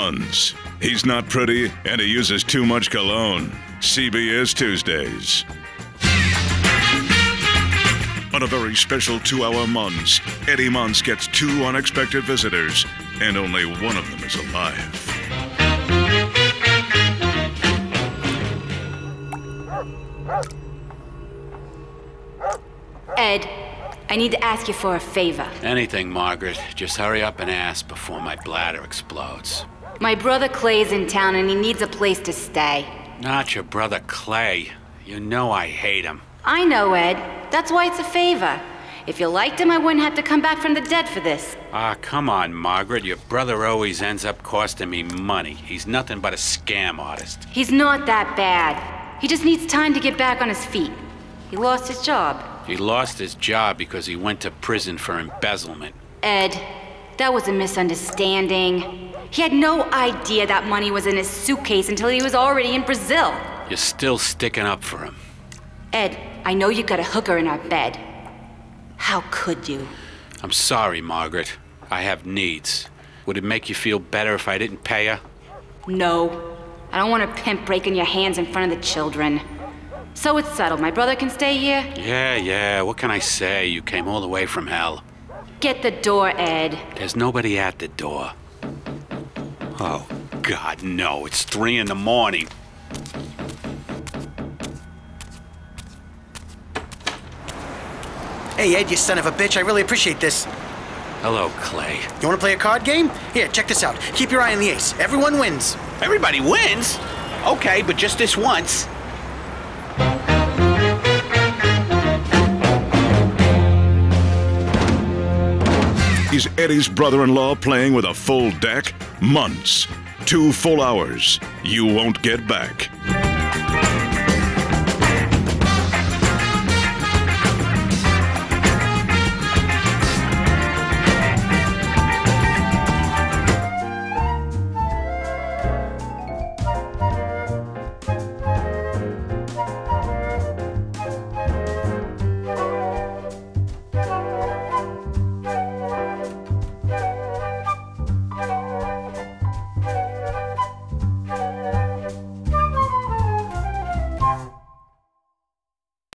Muntz. He's not pretty, and he uses too much cologne. CBS Tuesdays. On a very special 2-hour Muntz, Eddie Muntz gets 2 unexpected visitors, and only one of them is alive. Ed, I need to ask you for a favor. Anything, Margaret. Just hurry up and ask before my bladder explodes. My brother Clay's in town and he needs a place to stay. Not your brother Clay. You know I hate him. I know, Ed. That's why it's a favor. If you liked him, I wouldn't have to come back from the dead for this. Ah, come on, Margaret. Your brother always ends up costing me money. He's nothing but a scam artist. He's not that bad. He just needs time to get back on his feet. He lost his job. He lost his job because he went to prison for embezzlement. Ed, that was a misunderstanding. He had no idea that money was in his suitcase until he was already in Brazil. You're still sticking up for him. Ed, I know you got a hooker in our bed. How could you? I'm sorry, Margaret. I have needs. Would it make you feel better if I didn't pay her? No. I don't want a pimp breaking your hands in front of the children. So it's settled. My brother can stay here? Yeah. What can I say? You came all the way from hell. Get the door, Ed. There's nobody at the door. Oh, God, no. It's 3 in the morning. Hey, Ed, you son of a bitch. I really appreciate this. Hello, Clay. You want to play a card game? Here, check this out. Keep your eye on the ace. Everyone wins. Everybody wins? Okay, but just this once. Is Eddie's brother-in-law playing with a full deck? Muntz. 2 full hours. You won't get back.